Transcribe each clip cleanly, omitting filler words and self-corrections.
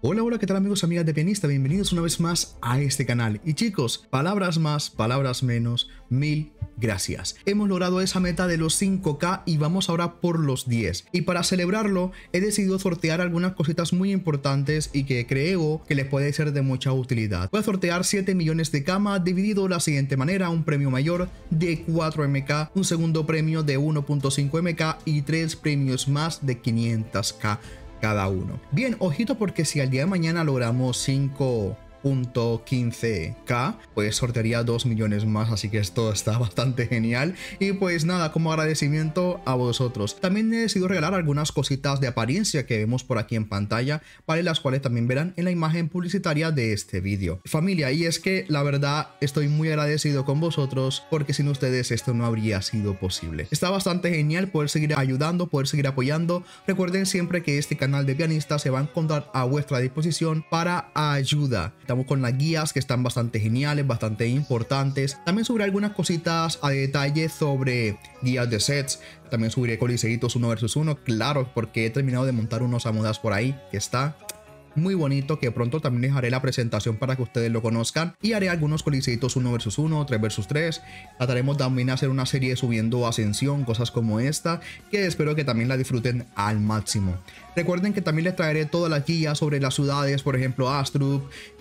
Hola, hola, ¿qué tal amigos, amigas de Pianista? Bienvenidos una vez más a este canal. Y chicos, palabras más, palabras menos, mil gracias. Hemos logrado esa meta de los 5K y vamos ahora por los 10. Y para celebrarlo, he decidido sortear algunas cositas muy importantes y que creo que les puede ser de mucha utilidad. Voy a sortear 7 millones de Kama dividido de la siguiente manera: un premio mayor de 4 MK, un segundo premio de 1.5 MK y 3 premios más de 500K cada uno. Bien, ojito, porque si al día de mañana logramos 5.15K, pues sortearía 2 millones más, así que esto está bastante genial. Y pues nada, como agradecimiento a vosotros, también he decidido regalar algunas cositas de apariencia que vemos por aquí en pantalla, ¿vale? Las cuales también verán en la imagen publicitaria de este vídeo. Familia, y es que la verdad estoy muy agradecido con vosotros, porque sin ustedes esto no habría sido posible. Está bastante genial poder seguir ayudando, poder seguir apoyando. Recuerden siempre que este canal de Pianista se va a encontrar a vuestra disposición para ayuda. Estamos con las guías que están bastante geniales, bastante importantes. También subiré algunas cositas a detalle sobre guías de sets. También subiré coliseitos 1 vs 1, claro, porque he terminado de montar unos amudas por ahí que está muy bonito, que pronto también les haré la presentación para que ustedes lo conozcan, y haré algunos coliseitos 1 vs 1, 3 vs 3. Trataremos también de hacer una serie subiendo ascensión, cosas como esta, que espero que también la disfruten al máximo. Recuerden que también les traeré todas las guías sobre las ciudades, por ejemplo Astrup,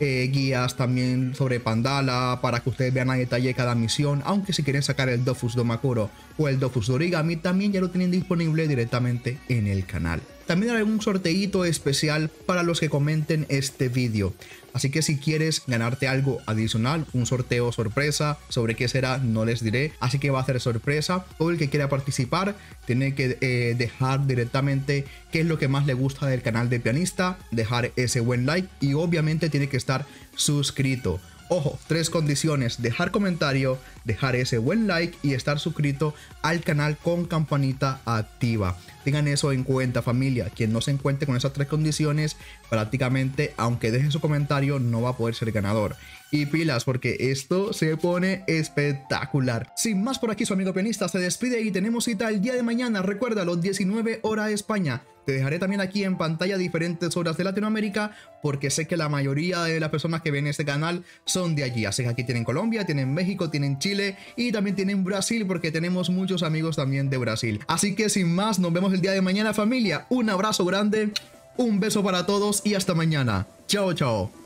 guías también sobre Pandala, para que ustedes vean a detalle cada misión, aunque si quieren sacar el Dofus Domakuro o el Dofus Origami, también ya lo tienen disponible directamente en el canal. También haré un sorteito especial para los que comenten este vídeo. Así que si quieres ganarte algo adicional, un sorteo sorpresa, sobre qué será no les diré, así que va a ser sorpresa. Todo el que quiera participar tiene que dejar directamente qué es lo que más le gusta del canal de Pianista, dejar ese buen like y obviamente tiene que estar suscrito. Ojo, 3 condiciones: dejar comentario, dejar ese buen like y estar suscrito al canal con campanita activa. Tengan eso en cuenta, familia. Quien no se encuentre con esas 3 condiciones, prácticamente, aunque deje su comentario, no va a poder ser ganador. Y pilas, porque esto se pone espectacular. Sin más, por aquí su amigo Pianista se despide y tenemos cita el día de mañana. Recuérdalo, 19 horas España. Te dejaré también aquí en pantalla diferentes horas de Latinoamérica, porque sé que la mayoría de las personas que ven este canal son de allí. Así que aquí tienen Colombia, tienen México, tienen Chile y también tienen Brasil, porque tenemos muchos amigos también de Brasil. Así que sin más, nos vemos el día de mañana, familia. Un abrazo grande, un beso para todos y hasta mañana. Chao, chao.